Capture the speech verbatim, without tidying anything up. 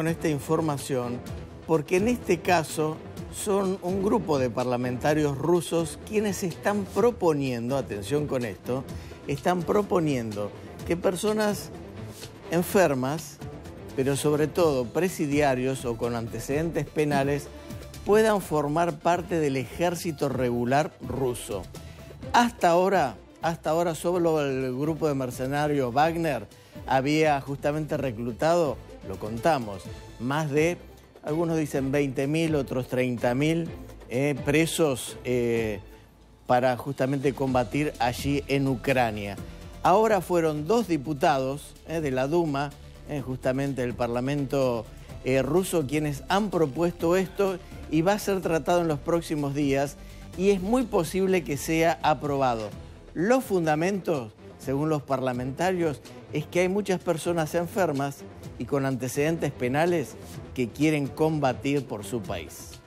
con esta información porque en este caso son un grupo de parlamentarios rusos quienes están proponiendo, atención con esto, están proponiendo que personas enfermas, pero sobre todo presidiarios o con antecedentes penales, puedan formar parte del ejército regular ruso. Hasta ahora, hasta ahora solo el grupo de mercenarios Wagner había justamente reclutado, lo contamos, más de, algunos dicen veinte mil, otros treinta mil eh, presos eh, para justamente combatir allí en Ucrania. Ahora fueron dos diputados eh, de la Duma, eh, justamente el Parlamento eh, ruso, quienes han propuesto esto y va a ser tratado en los próximos días y es muy posible que sea aprobado. Los fundamentos, según los parlamentarios, es que hay muchas personas enfermas y con antecedentes penales que quieren combatir por su país.